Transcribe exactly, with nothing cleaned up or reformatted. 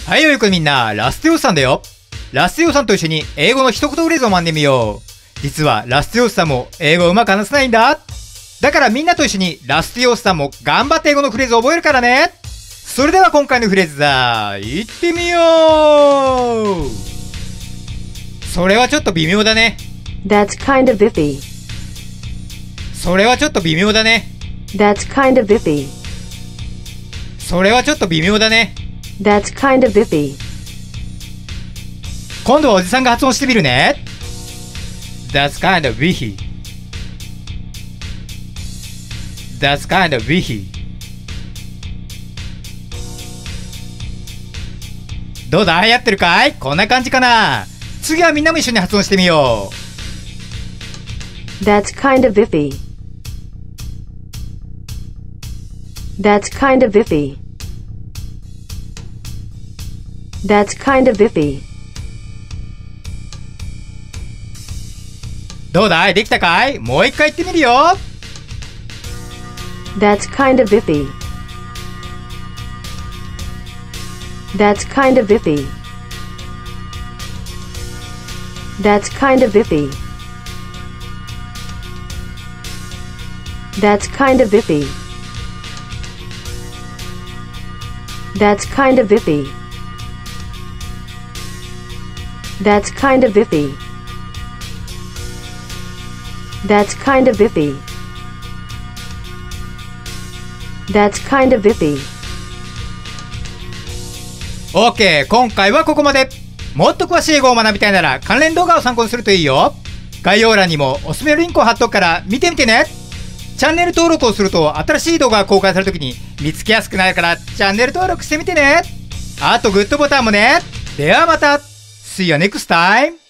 はい、よい子みんな、ラステオスさんだよ。ラステオスさんと一緒に英語の一言フレーズを学んでみよう。実はラステオスさんも英語をうまく話せないんだ。だからみんなと一緒にラステオスさんも頑張って英語のフレーズを覚えるからね。それでは今回のフレーズだ。行ってみよう。それはちょっと微妙だね。 That's kind of iffy. それはちょっと微妙だね。 That's kind of iffy. それはちょっと微妙だね。 That's kind of iffy. 今度はおじさんが発音してみるね。That's kind of iffy. That's kind of iffy. どうだ、流行ってるかい？こんな感じかな。次はみんなも一緒に発音してみよう。 That's kind of iffy. That's kind of iffy. That's kind of iffy. どうだい、できたかい？もう一回言ってみるよ。 That's kind of iffy. That's kind of iffy. That's kind of iffy. That's kind of iffy. That's kind of iffy. That's kind of iffy. That's kind of iffy. That's kind of iffy. OK、今回はここまで。もっと詳しい英語を学びたいなら関連動画を参考にするといいよ。概要欄にもおすすめのリンクを貼っとくから見てみてね。チャンネル登録をすると新しい動画が公開されるときに見つけやすくなるからチャンネル登録してみてね。あとグッドボタンもね。ではまた。See you next time!